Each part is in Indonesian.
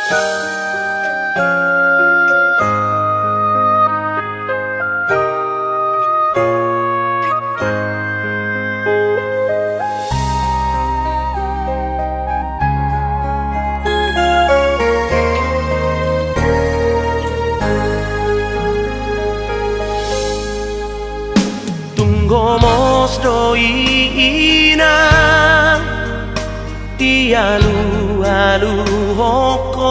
Gomos doina Ialu-alu hoko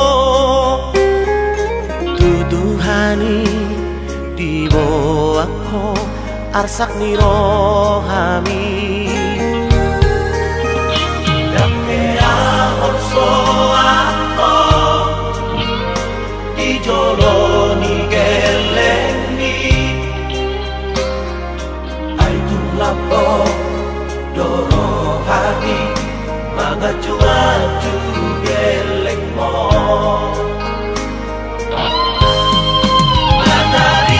Tuduhani di bawahku Arsak nirohami Dakea orso ako Di joloni geleni Lapo doro hati Manga cuaju geleng mo Matahari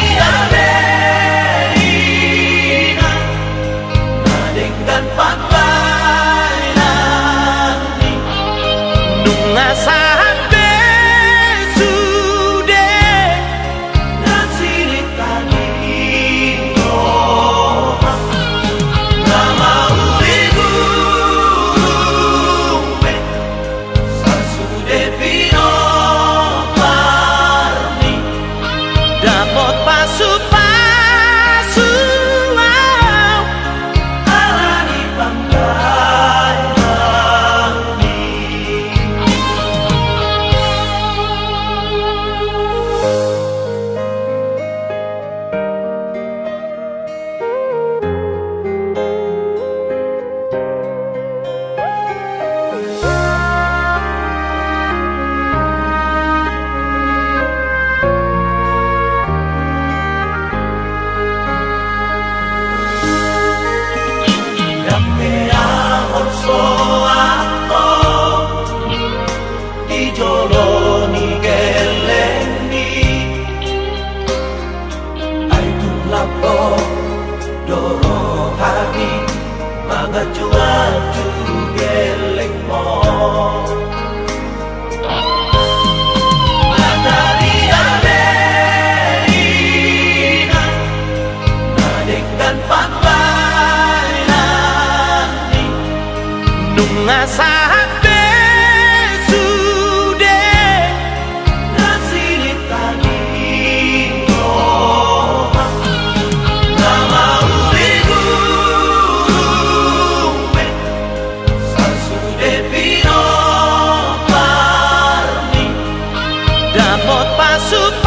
Amerina Nadengkan pantai nanti Nunga saat besude Nasiri tani Joloni geleni Aitu lapo doro hati Manga cuaju geleng mo Matahari Amerina Nadengkan pantai nanti Nunga saat Dapat pasuk